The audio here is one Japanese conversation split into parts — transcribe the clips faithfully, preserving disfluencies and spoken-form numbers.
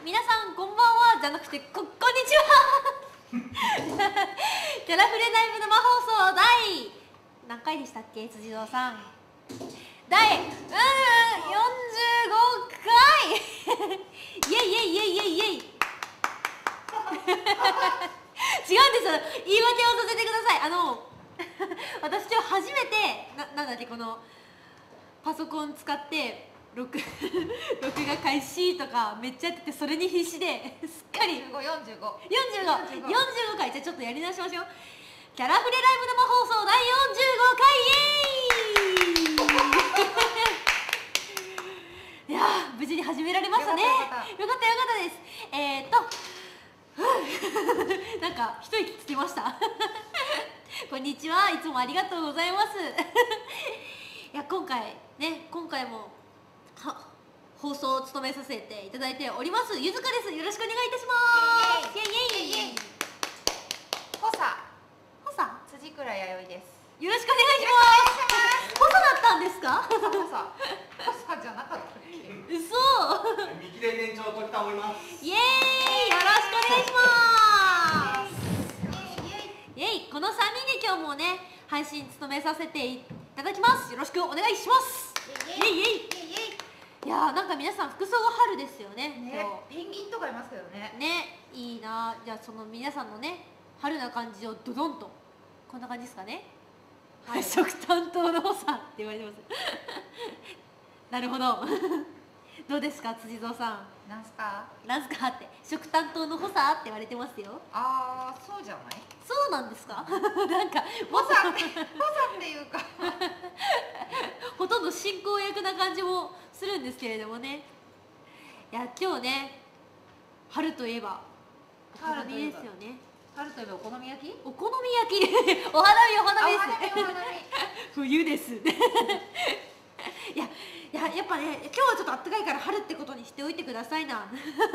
皆さんこんばんはじゃなくてここんにちはキャラフレライブ生放送第何回でしたっけ、辻堂さん。第うんよんじゅうごかいイエイイエイイエイイエイイエイ違うんですよ、言い訳をさせてください。あの私今日初めてな、なんだっけ、このパソコン使って録録画開始とかめっちゃやってて、それに必死ですっかりよんじゅうご、よんじゅうご、 よんじゅうご、よんじゅうごかい。じゃあちょっとやり直しましょう。キャラフレライブ生放送だいよんじゅうごかいイエーイいやー無事に始められましたね。よかったよかったです。えーっとなんか一息つきましたこんにちは、いつもありがとうございますいや今回ね、今回もは放送を務めさせていただいておりますゆずかです。よろしくお願いいたします。イエイイエイイエイ。 補佐補佐辻倉弥生です。 よろしくお願いします。補佐だったんですか？ 補佐補佐じゃなかったっけ？ 嘘見切れ店長時田思います。 イエーイ、よろしくお願いしますイエイイエイ。このさんにんで今日もね配信務めさせていただきます。よろしくお願いします。イエイイエイ。いやーなんか皆さん服装が春ですよね。 ね、ペンギンとかいますけどね。 ね、いいな。じゃあその皆さんのね春な感じをドドンとこんな感じですかね。はい、食担当の補佐って言われてますなるほどどうですか辻蔵さん。 なんすか？ なんすかって食担当の補佐って言われてますよ。 ああ、そうじゃない？ そうなんですかなんか補佐って補佐っていうかほとんど進行役な感じもするんですけれどもね。いや今日ね春といえばお好みですよね。 春といえばお好み焼き？ お好み焼きお花見お花見ですお花見冬ですいやいややっぱね今日はちょっと暖かいから春ってことにしておいてくださいなはい、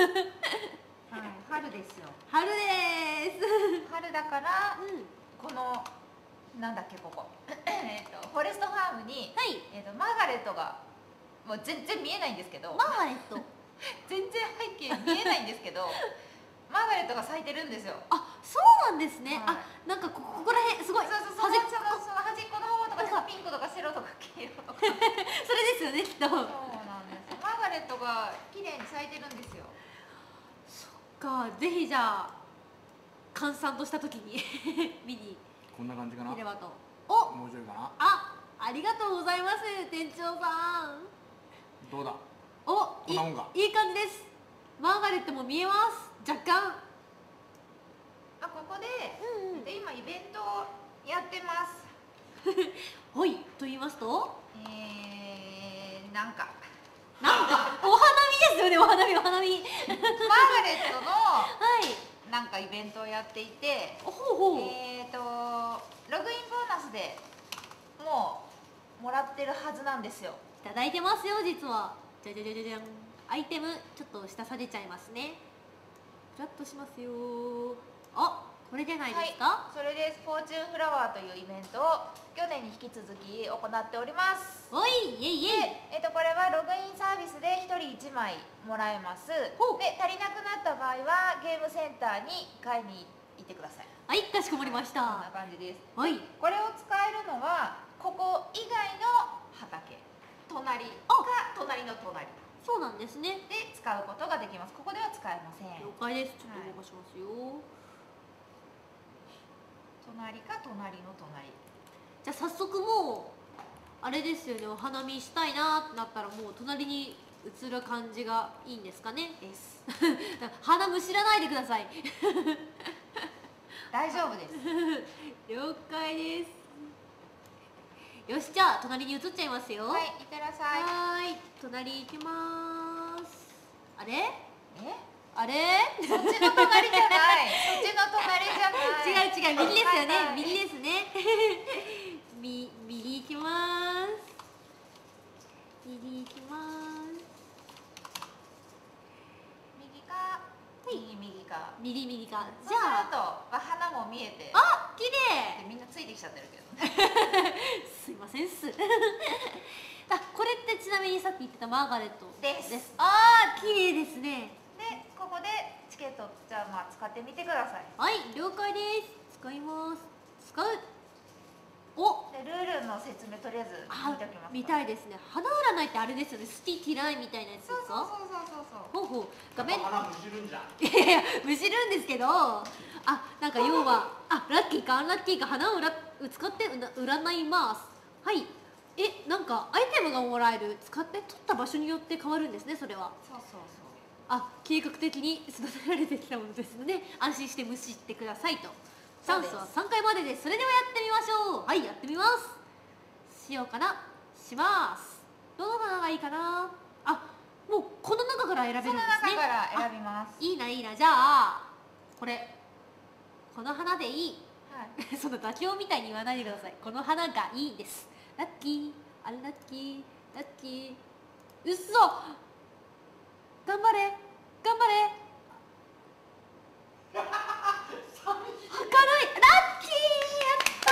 春ですよ。 春です春だからうんこのなんだっけここえっとフォレストファームに、 はい、 えっとマーガレットがもう全然見えないんですけど、 マーガレット全然背景見えないんですけどマーガレットが咲いてるんですよ。 あ、そうなんですね、 はい、 あ、なんかこここら辺すごいそうそうそう、 端っそのその端っこの方とかピンクとか白とか黄色とかそれですよねきっと。 そうなんですよ。マーガレットが綺麗に咲いてるんですよ。 そっか、ぜひじゃあ閑散とした時に見にこんな感じかな。 見ればと。お、 もうちょいかな。 あ、ありがとうございます店長さん。 どうだ。 お、 こんなもんか。 いい感じです。マーガレットも見えます。若干。 あ、ここで、 うんうん、 で今イベントをやってますはい、と言いますと、 えー、なんかなんかお花見ですよね、お花見お花見マーガレットのはいなんかイベントをやっていて、 ほうほう、 えーとログインボーナスでもうもらってるはずなんですよ。 いただいてますよ実は。じゃじゃじゃじゃじゃん。アイテムちょっと下下げちゃいますね。フラッとしますよ。あ、これじゃないですか、 はい、それです。フォーチュンフラワーというイベントを去年に引き続き行っております。 おい、イエイイエイ。 で、えっと、これはログインサービスでひとりいちまいもらえます。で、足りなくなった場合はゲームセンターに買いに行ってください。 はい、かしこまりました。 こんな感じです。 はい。 これを使えるのはここ以外の畑、隣か隣の隣そうなんですね。 で使うことができます。ここでは使えません。 了解です。ちょっと動かしますよ。はい、 隣か隣の隣。 じゃあ早速もうあれですよね、お花見したいなってなったらもう隣に映る感じがいいんですかね。 です花むしらないでください大丈夫です了解です。よし、じゃあ隣に移っちゃいますよ。 はい、いってらっしゃい。 はーい、隣行きます。あれえあれそっちの隣じゃないそっちの隣じゃない違う違う、右ですよね、 はいはい、 右ですねみ右行きます。右行きます。 右か右右か右右か。 じじゃゃああと花も見えて、 あ、綺麗でみんなついてきちゃってるけどねすいませんっすあ、これってちなみにさっき言ってたマーガレットです。 ああ、綺麗ですね。 で、こそこでチケットじゃあまあ使ってみてください。 はい了解です。使います。使う。おでルールの説明とりあえずあ見ておきますか。 見たいですね。花占いってあれですよね、スティティライみたいなやつですか？ そうそうそうそうそうそう。 ほうほう画面花むしるんじゃん。 いやいやむしるんですけど、あなんか要はあラッキーかアンラッキーか花をうら使ってうら占います。はいえなんかアイテムがもらえる、使って取った場所によって変わるんですね。それはそうそうそう。 あ計画的に育てられてきたものですので安心してむしってくださいと。チャンスはさんかいまでです。それではやってみましょう。はいやってみます。しようかな。します。どの花がいいかな。あもうこの中から選べるんですね。 その中から選びます。 いいないいな。じゃあこれこの花でいい。 はい。 その妥協みたいに言わないでください。この花がいいです。ラッキーアンラッキーラッキー。うっそ頑張れ頑張れ明るいラッキーやった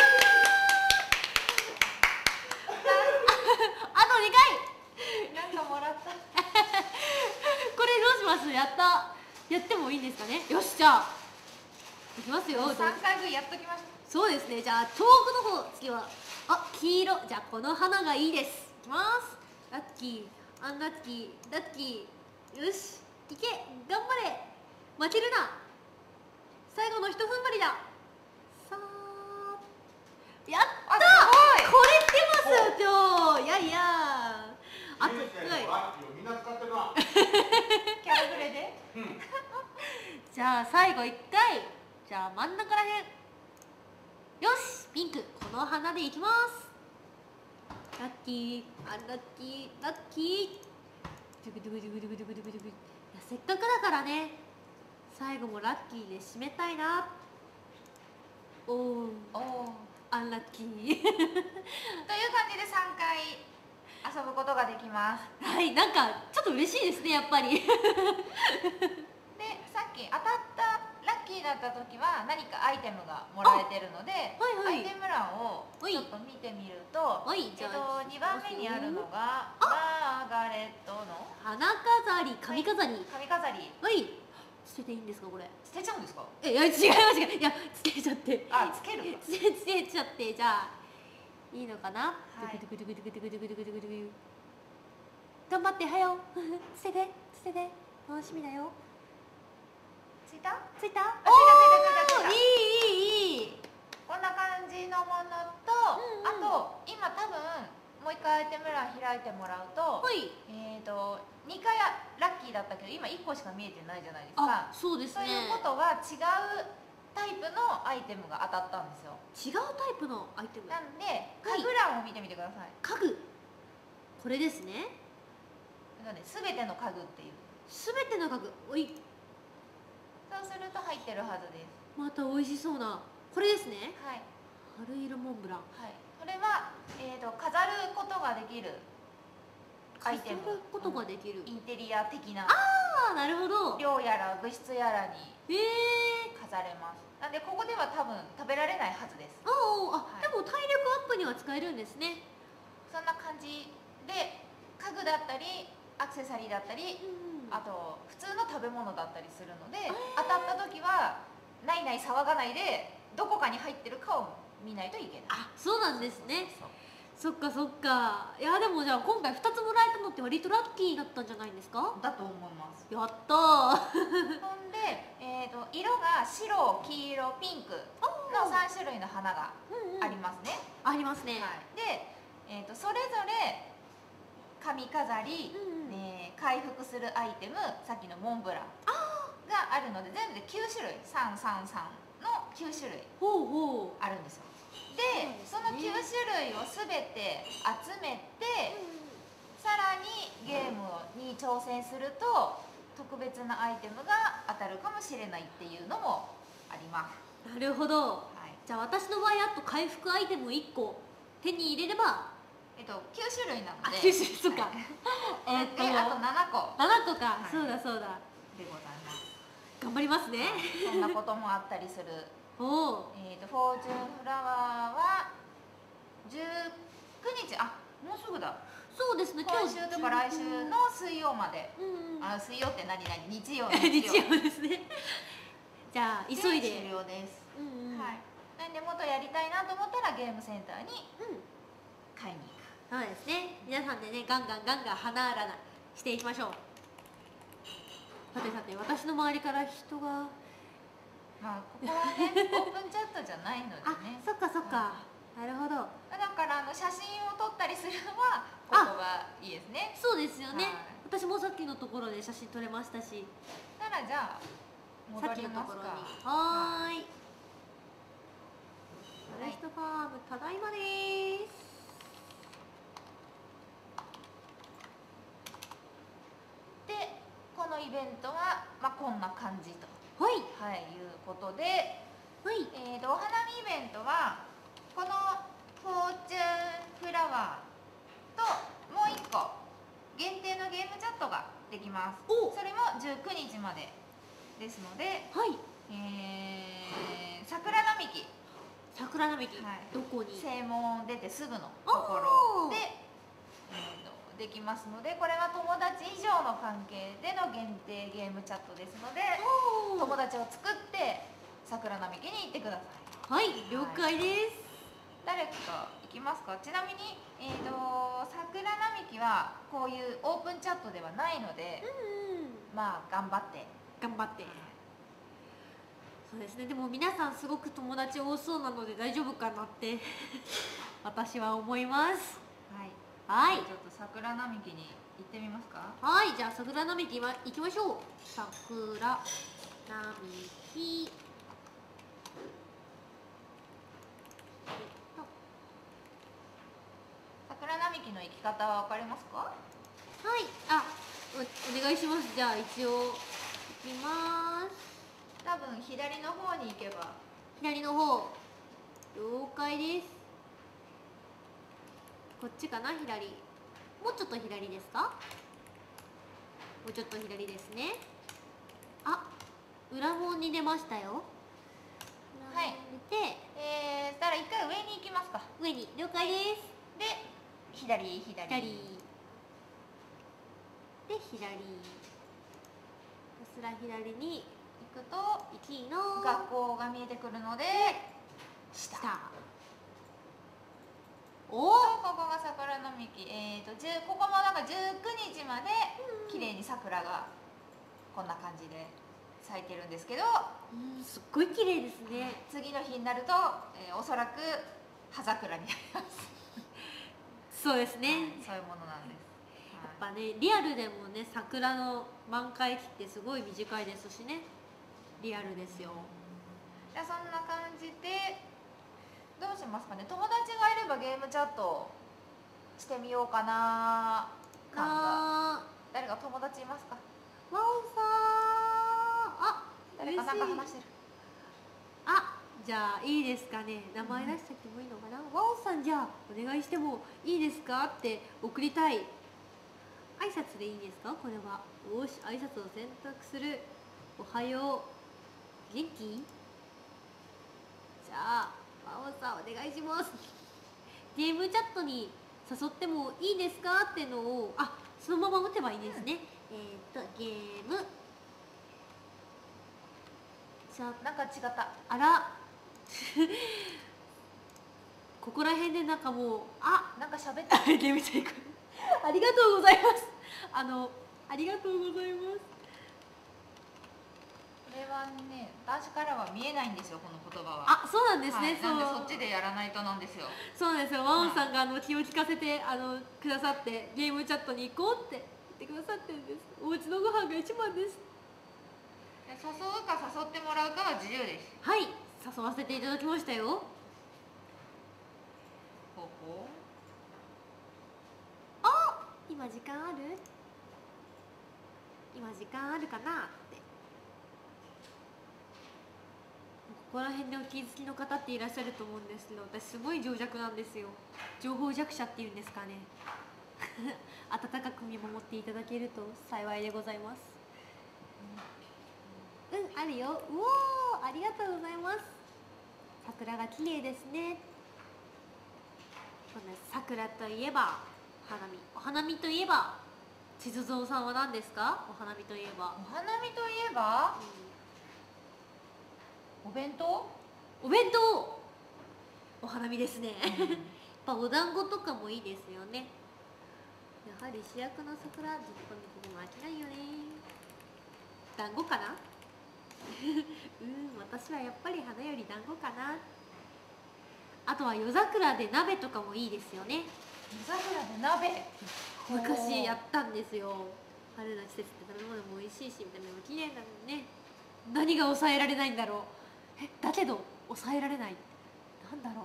ーあとにかいなんかもらった。 これどうします？やったやってもいいんですかね。よしじゃあいきますよ。 さんかいぶんやっときました。 そうですね。じゃあ遠くの方次はあ黄色。じゃあこの花がいいです。いきますラッキーアンラッキーラッキー。よしいけ頑張れ負けるな。最後のひと踏ん張りだ。さあやったあすこれ出ますよ今日。いやいやあと人生のラッキーをみんな使ってるな。 キャラブレで。 うん。 じゃあ最後いっかい。じゃあ真ん中らへん。よしピンクこの花でいきます。ラッキーアンラッキーラッキー。ドゥグドゥグドゥグドゥグドゥグドゥグドゥグ。いやせっかくだからね最後もラッキーで締めたいな。おおおお。 アンラッキーという感じでさんかい遊ぶことができます。 はいなんかちょっと嬉しいですねやっぱりでさっき当たったラッキーだった時は何かアイテムがもらえてるので、 はいはいアイテム欄をちょっと見てみると、 はいえっじゃあと、にばんめにあるのがマーガレットの花飾り髪飾り。 髪飾り。 はい捨てていいんですかこれ。 捨てちゃうんですか？ えいや違います違ういやつけちゃってあ、つける。 つけつけちゃってじゃあいいのかな。 はいドゥクドゥクドゥクドゥクドゥクドゥクドゥクドゥクドゥク頑張ってはよ捨てて捨てて楽しみだよ。 ついた？ ついた？ あ、ついたついたついたついた。 いいいいいい。 こんな感じのものと、 うんうんあと今多分もう一回アイテム欄開いてもらうと、 はいえっとにかいラッキーだったけど今いっこしか見えてないじゃないですか。 あそうですというね。 ことは違うタイプのアイテムが当たったんですよ。 違うタイプのアイテム。 なんで家具欄を見てみてください。 家具これですね。 なので全ての家具っていう。 すべての家具。おいそうすると入ってるはずです。 また美味しそうなこれですね。 はい春色モンブラン。 はい。これはえっと飾ることができるアイテム。 飾ることができる。 インテリア的な。 ああなるほど。 寮やら物質やらにへえ。 飾れます。なんでここでは多分食べられないはずです。 ああ、あ、 はいでも体力アップには使えるんですね。 そんな感じで家具だったりアクセサリーだったり、 うん。 あと普通の食べ物だったりするので、当たった時はないない騒がないでどこかに入ってるかを見ないといけない。 あ、そうなんですね。 そうそっかそっか。いやでもじゃあ今回ふたつもらえたのって割とラッキーだったんじゃないんですか。 だと思います。 やったー。 ほんで、えー、と色が白、黄色、ピンクのさんしゅるいの花がうんうんありますね。 ありますね。 はい、で、えー、とそれぞれ髪飾り、 うんうんね、回復するアイテム、さっきのモンブランがあるので全部できゅうしゅるい、さんさんさんのきゅうしゅるいほうほう。 あるんですよ。で、そそうですねのきゅうしゅるいをすべて集めて、さらにゲームに挑戦すると特別なアイテムが当たるかもしれないっていうのもあります。 なるほど。 はい、 じゃあ私の場合あと回復アイテムいっこ手に入れれば。 えっときゅうしゅるいなのあ、 で、 きゅうしゅるい、そっか。えっとであとななこななこか、 はいそうだそうだ。 でございます。 頑張りますね。 そんなこともあったりする。 おお。 えっとフォーチュンフラワーはじゅうくにち、あ、もうすぐだ。 そうですね、 今週とか来週の水曜まで、 うんうん、 あ、水曜って何々、日曜日曜ですね。じゃあ急いで終了です、 うんうん、 はい。なんでもっとやりたいなと思ったらゲームセンターに買いに行く、 そうですね。皆さんでね、ガンガンガンガン花あらなしていきましょう。さてさて、私の周りから人が、 まあここはねオープンチャットじゃないのであ、 ね。 そっかそっか、なるほど。 だからあの写真を撮ったりするのはここがいいですね。 そうですよね、 はい、 私もさっきのところで写真撮れましたし。 ならじゃあさっき戻りのところに。 ますか。 はーい。フォレストファームただいまでーす。 でこのイベントは、まあ、こんな感じと、 はい、 はい、いうことで、 はい、 えーと、お花見イベントはこのフォーチュンフラワーともういっこ限定のゲームチャットができます。 お、 それもじゅうくにちまでですので、 はい、 えー、桜並木、 桜並木、 はい、 どこに？ 正門出てすぐのところで、えーとできますので、これは友達以上の関係での限定ゲームチャットですので、友達を作って桜並木に行ってください。 はい、了解です。 誰か行きますか？ちなみに、えーと桜並木はこういうオープンチャットではないので、 うん、 まあ頑張って頑張って。そうですね。でも皆さんすごく友達多そうなので大丈夫かなって私は思います。 はい。 はい。 ちょっと桜並木に行ってみますか？ はい、じゃあ桜並木行きましょう。桜並木。 桜並木の行き方は分かりますか？ はい、あ、お、お願いします。じゃあ一応行きます。 多分左の方に行けば。 左の方。了解です。こっちかな、左。もうちょっと左ですか？もうちょっと左ですね。あ、裏門に出ましたよ。 はい。 出て、 えー、したら一回上に行きますか。 上に、了解です。 で、左、左。 左。で、左。ひたすら左に行くと、 いちの学校が見えてくるので、下。おお、ここが桜並木、えーと、ここもなんかじゅうくにちまで綺麗に桜がこんな感じで咲いてるんですけど、 うん、すっごい綺麗ですね。 次の日になると、えー、おそらく葉桜になりますそうですね、 はい、そういうものなんです。 やっぱね、リアルでもね、桜の満開期ってすごい短いですしね。リアルですよ。 じゃあそんな感じでどうしますかね。友達がいればゲームチャットしてみようかな感が。誰か友達いますか？ ワオさん、あ、 誰かなんか話してる。 あ、じゃあいいですかね。名前出してもいいのかな。うん、ワオさん、じゃあお願いしてもいいですかって送りたい。挨拶でいいですか？これは。よし、挨拶を選択する。おはよう。元気？じゃあワオさんお願いします。ゲームチャットに誘ってもいいですかってのを、あ、そのまま打てばいいですね。うん、えっとゲームチャット、 なんか違った。 あらここら辺でなんかもう、あ、 なんか喋ったゲームチャットありがとうございます。あのありがとうございます。 これはね、私からは見えないんですよ、この言葉は。 あ、そうなんですね。 はい、なんでそっちでやらないとなんですよ。 そうなんですよ。ワオンさんがあの気を利かせてあのくださって、ゲームチャットに行こうって言ってくださってるんです。お家のご飯が一番です。 誘うか誘ってもらうかは自由です。 はい、誘わせていただきましたよ。 ほほ。 あ、今時間ある？今時間あるかなって。ここら辺でお気づきの方っていらっしゃると思うんですけど、私すごい情弱なんですよ。情報弱者っていうんですかね温かく見守っていただけると幸いでございます。うん、うん、あるよ。うおー、ありがとうございます。桜が綺麗ですね。こんな桜といえば花見、お花見といえば地図蔵さんは何ですか？お花見といえば、 お花見といえばうお弁当、 ん、お弁当、お花見ですね。 うんやっぱお団子とかもいいですよね。やはり主役の桜ずっと見てても飽きないよね。団子かな。うん私はやっぱり花より団子かな。あとは夜桜で鍋とかもいいですよね。 夜桜で鍋、 昔やったんですよ。春の季節って食べ物も美味しいし見た目も綺麗なのにね。何が抑えられないんだろう。えだけど抑えられない、なんだろう。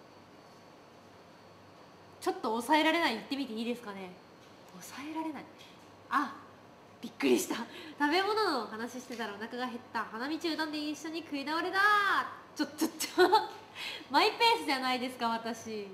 ちょっと抑えられない言ってみていいですかね。抑えられない、あ、びっくりした。食べ物の話してたらお腹が減った。花見中断で一緒に食い倒れだ。ちょちょちょマイペースじゃないですか私。終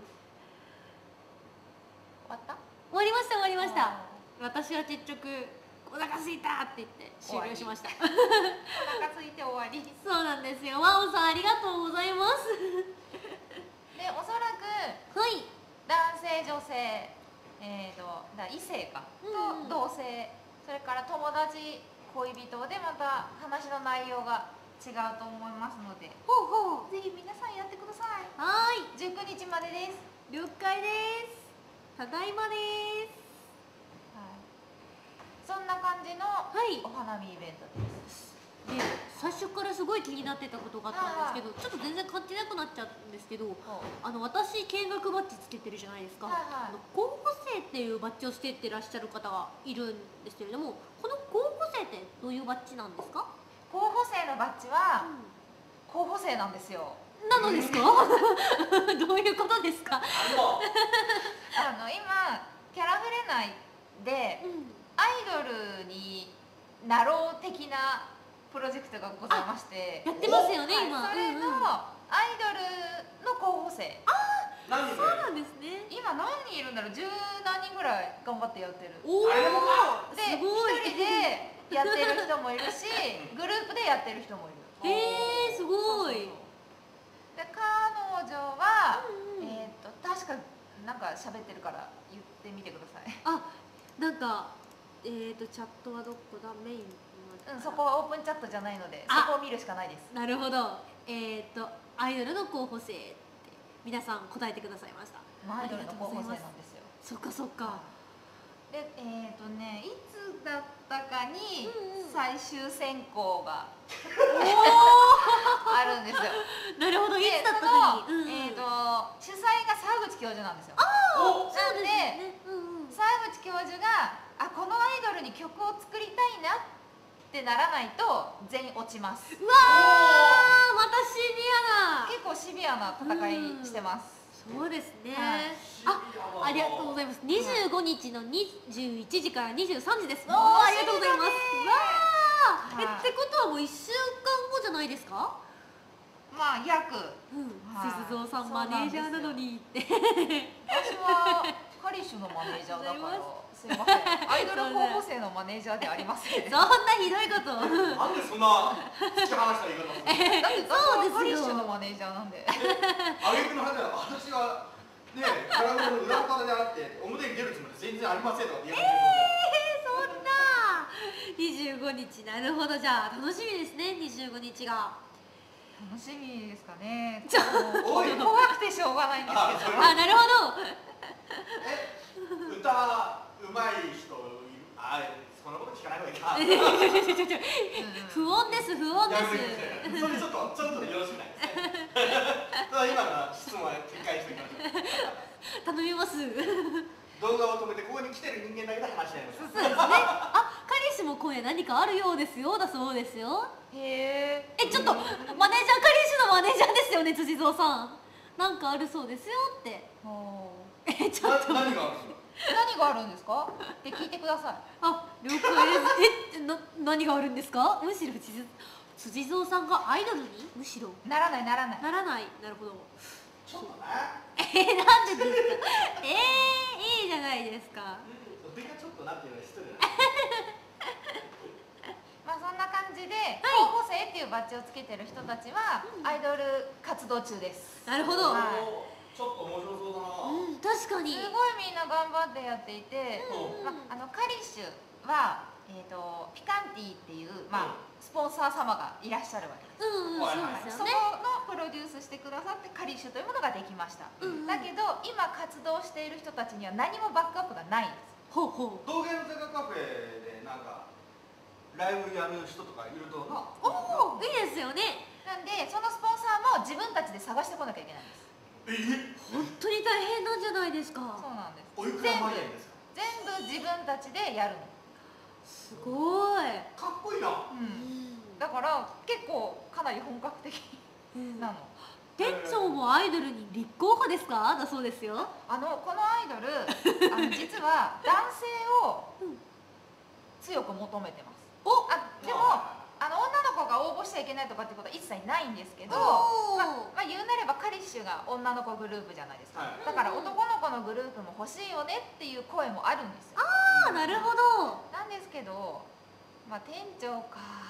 終わった？ わりました終わりましたあ。 私は結局お腹すいたって言って終了しました。 お腹空いて終わり。 そうなんですよ。ワオさんありがとうございます。 でおそらくはい男性女性、えー、とだ異性かうんうんと同性、それから友達恋人でまた話の内容が違うと思いますので、 ほうほう、 ぜひ皆さんやってください。 はーいじゅうくにちまでです。 了解です。ただいまです。 はい、そんな感じのはいお花見イベントです。 で最初からすごい気になってたことがあったんですけど、ちょっと全然感じなくなっちゃうんですけど、あの私見学バッジつけてるじゃないですか、 はいはいあの候補生っていうバッジをしてってらっしゃる方がいるんですけれども、この候補生ってどういうバッジなんですか？ 候補生のバッジは候補生なんですよ。 なのですか？どういうことですか？ あのあの今キャラフレ内でうんアイドルになろう的なプロジェクトがございまして、 やってますよね、 はい今。 それのうんうんアイドルの候補生、 何人そうかなんですね。 今何人いるんだろう、十何人ぐらい頑張ってやってる。 おお、 あれでもですごい。 一人でやってる人もいるしグループでやってる人もいる。 へえ、すごい。 で彼女は、 うんうんえっ、と確かなんか喋ってるから言ってみてください。 あ、なんかえっとチャットはどこだ、メイン。 うん、そこはオープンチャットじゃないので、 あそこを見るしかないです。 なるほど。えっとアイドルの候補生って皆さん答えてくださいました。 まあアイドルの候補生なんですよ。 そっかそっか。 で、えっ、とね、いつだったかにうんうん最終選考がおあるんですよ。 お、なるほど。いでつだったその、 かに。うんうんえっ、と主催が沢口教授なんですよ。 おそうですなんでね。うんうん。 沢口教授があこのアイドルに曲を作りたいなってならないと全員落ちます。 うわー、またシビアな。 結構シビアな戦いしてます。 そうですね。 はいあ、ありがとうございます。にじゅうごにちのにじゅういちじからにじゅうさんじです。おおーー、ありがとうございます。わー、え、 はいってことはもういっしゅうかんごじゃないですか？ まあ約うん、 はいしずぞうさんマネージャーなのにって。 私はカリッシュのマネージャーだからすいません、アイドル候補生のマネージャーではありません。 そんなひどいこと。 なんでそんな突き放した言い方するの？ だってそうですよ私はカリッシュのマネージャーなんで。 あげくの果ては私はね、カラメルの裏方であって表に出るつもり全然ありませんとかって言い方えー、そんな。にじゅうごにち、なるほど。じゃあ楽しみですね。にじゅうごにちが。 楽しみですかね。 ちょもうおい怖くてしょうがないんですけど。 あ、なるほど。 え、歌うまい人いる？あ、そんなこと聞かない方がいいか。 不穏です不穏やでめてください。それちょっとちょっとよろしくないですね。ただ今の質問は撤回しておきましょう。 す。頼みます。 動画を止めてここに来てる人間だけで話し合いましょう。 そうですね。あ、彼氏も今夜何かあるようですよ。だそうですよ。 へえ。 え、ちょっとマネージャー、彼氏のマネージャーですよね、辻蔵さん。なんかあるそうですよって。え、ちょっと。 な何があるんですか？ 何があるんですか？って聞いてください。 あ、了解です。え、な、何があるんですか？むしろ辻辻蔵さんがアイドルにむしろならないならない。 ならない。なるほど。 ちょっとね。 え、なんでですか？えー、いいじゃないですか。 俺がちょっとなっていうのは失礼だ。 まあそんな感じで、 い候補生っていうバッジをつけてる人たちはアイドル活動中です。 なるほど。 はいおーちょっと面白そうだな。 うん、 確かに。 すごいみんな頑張ってやっていて、 うんまあのカリッシュは、えー、とピカンティっていう、まあ、スポンサー様がいらっしゃるわけです。 うんうん、 はいそうはいそこですよね。 のプロデュースしてくださってカリッシュというものができました、 うんうんだけど今活動している人たちには何もバックアップがないんです。 ほうほう。 道芸の坂カフェでなんかライブやる人とかいるとな。 おお、いいですよね。 なんでそのスポンサーも自分たちで探してこなきゃいけないんです。 え本当に大変なんじゃないですか。 そうなんです。 おいくら万円ですか。 全部自分たちでやるの、 すごい。 かっこいいな。 う、 うんん。 だから結構かなり本格的うんなの。 店長もアイドルに立候補ですか？だそうですよ。 あのこのアイドルあの実は男性をうん強く求めてます。 お、 あでもあの女の子が応募しちゃいけないとかってことは一切ないんですけど、 おーまあまあ、言うなればカリッシュが女の子グループじゃないですか、 はいだから男の子のグループも欲しいよねっていう声もあるんですよ。 あー、なるほど。 なんですけど、まあ、店長か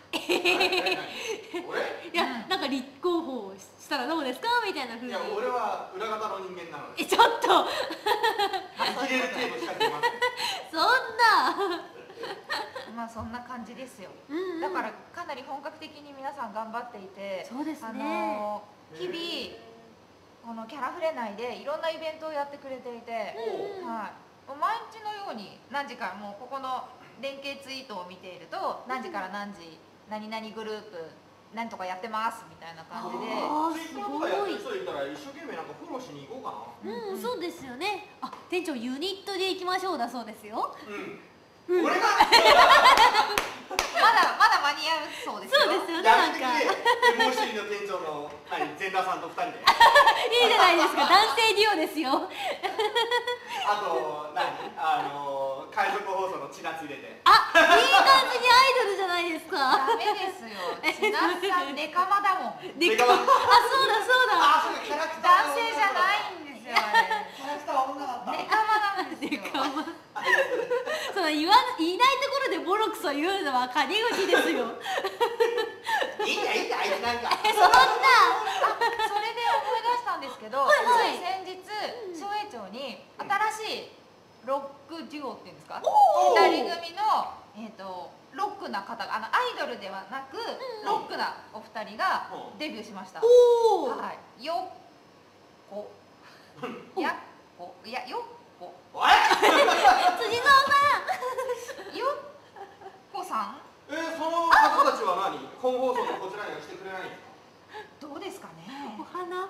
俺？ いや、 うんなんか立候補したらどうですかみたいな風に。 いや俺は裏方の人間なので。 え、ちょっと生きれる程度しかできません。 そんな。 まあそんな感じですよ。 うんうん、 だからかなり本格的に皆さん頑張っていて、 そうですね。 あの日々このキャラフレ内でいろんなイベントをやってくれていて、 うんうんはい、もう毎日のように何時からもうここの連携ツイートを見ていると何時から何時何々グループ何とかやってますみたいな感じで、 あー、 ツイすッターとかやっごい。 てる人いたら一生懸命なんかフォローしに行こうかな。 うん、そうですよね。あ、店長ユニットで行きましょうだそうですよ。 うん。俺がまだまだ間に合うそうですよ。 そうですよね。なやめてんかくれ。エモーシーの店長の何全裸さんと二人で。 いいじゃないですか。男性デュオですよ。 あと何あの海賊放送の千夏入れて。 あ、いい感じにアイドルじゃないですか。 ダメですよ。千夏さんネカマだもん。 でか、あ、そうだそうだ。 あ、そうかキャラクター。 男性じゃないんですよあれ。 キャラクターは女だった。 ネカマなんですよ。 でかま。その言わ言いないところでボロクソ言うのは金口ですよ。 いいんだいいんだあいつなんか。 そんな。 それで思い出したんですけど、 はいはいつい先日松栄町に新しいロックデュオっていうんですか、 おー二人組の、えー、とロックな方があのアイドルではなく、ロックなお二人がデビューしました。 おお。 はい、よっこやっこいやよっこおい。 辻蔵さよっこさんえー、その方たちは何？本放送のこちらには来てくれないんですか？ どうですかね。 ん。お花。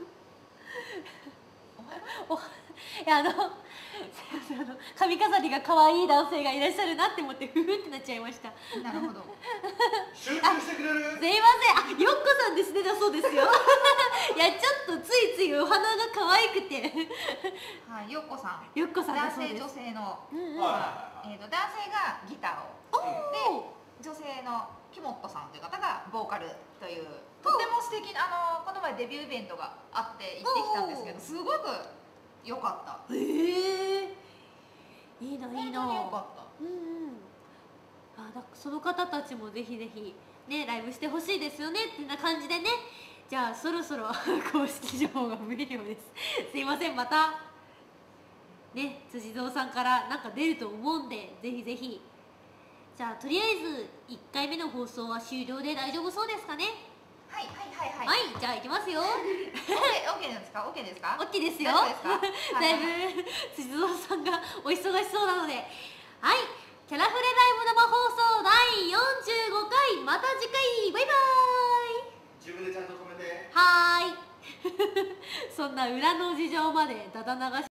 お花おいやあのすいませんあの髪飾りが可愛い男性がいらっしゃるなって思ってフフってなっちゃいました。 なるほど。 集中してくれる？ すいません。あ、よっこさんですね。だそうですよ。いやちょっとついついお花が可愛くて。 はい、よっこさん。 よっこさんだ男性そうです。 女性の、 うんうん。 はいえー、と男性がギターを、 おお。 女性のキモットさんという方がボーカルというとても素敵なあのこの前デビューイベントがあって行ってきたんですけど、すごく良かった。 へえ。いいないい本な。 当に良かった。 うんうん。あ、だその方たちもぜひぜひねライブしてほしいですよねってな感じでね。じゃあそろそろ公式情報が見えるようです。すいませんまたね辻蔵さんからなんか出ると思うんでぜひぜひ。じゃあとりあえずいっかいめの放送は終了で大丈夫そうですかね。 はいはいはいは、 はいい。 じゃあいきますよ。 オッケーオッケーですか？オッケーですか？ オッケーですよ。 大丈夫ですか？はだいはいぶ辻蔵さんがお忙しそうなので、はい、キャラフレライブ生放送だいよんじゅうごかい、また次回、バイバ自分でちゃんと止めて。 ーイ。はーい。そんな裏の事情までだだ流し